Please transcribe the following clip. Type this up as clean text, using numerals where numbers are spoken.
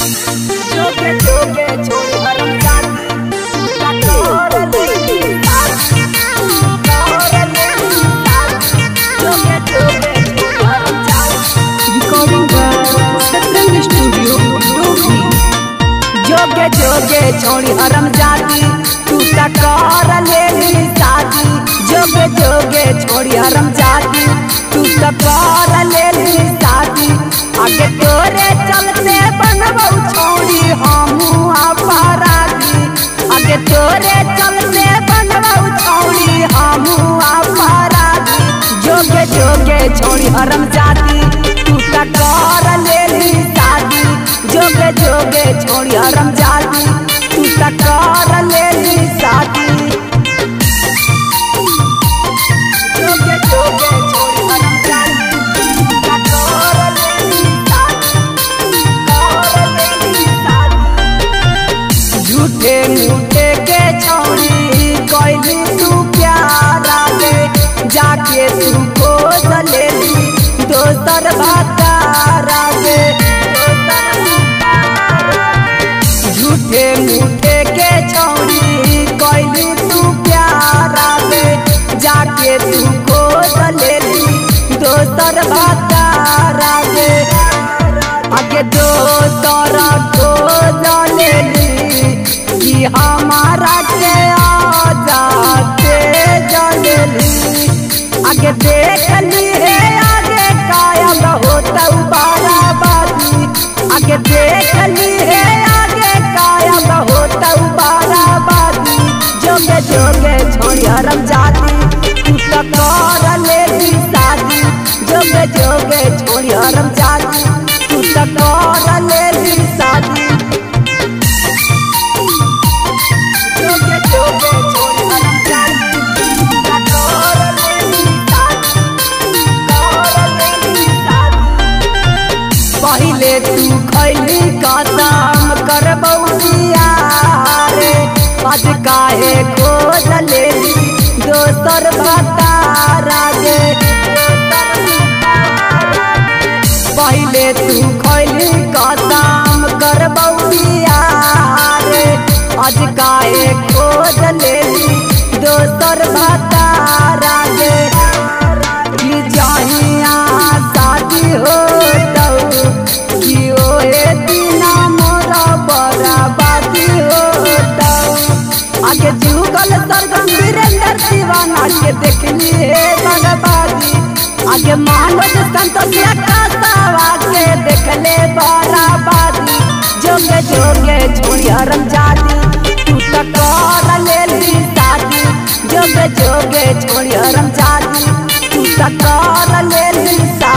जोगे जोगे छोड़ हरम जोगे जोगे छोड़ी हरम जाती तू कर ले शादी। जोगे जोगे छोड़ी हरम जाती तू कर ले शादी। आगे तोरे चलते बनबौ छोड़ी हमू अपराधी। आगे तोरे चलते बनबौ छोड़ी हमू अपराधी। जोगे जोगे छोड़ी हरम जाती तू कर ले शादी। जोगे जोगे छोड़ी हरम जाती तू कर ले शादी। जोगे जोगे छोड़ी हरम जाती तू कर ले शादी। झूठे मूठे के छोड़ी कैली तू प्यारा गे। जाके तू खोज ले दोसर भातारा गे। झूठे मूठे के छोड़ी कैली तू प्यारा गे। जाके तू खोज ले दोसर भातारा गे। आगे दोसर खोज ले कि हमारा के आजाते जलेली। आगे देख ली है आगे कायल होता बाराबादी। आगे देख ली है आगे कायल होता बाराबादी। जोगे जोगे छोड़ी हरम जाती तू कर ले शादी। जोगे जोगे छोड़ी हरम जाती तू कर ले शादी। जोगे जोगे छोड़ी हरम जाती तू कर ले शादी। पहले तू खैली कसम करबौ रे। आज काहे खोज ले दोसर भातारा गे। पहले तू खैली कसम करबौ रे। आज काहे खोज ले दोसर भातारा गे। जहिया शादी हो कि ओहे दिना मोरा बराबादी हो। आगे जुगल सरगम वीरेंद्र दीवाना के देखली है बर्बादी। आगे मानव संतोष कासावा के देखले बराबादी। जोगे जोगे छोड़ी हरम जाती तू कर ले शादी। जोगे जोगे छोड़ी हरम जाती तू कर ले शादी।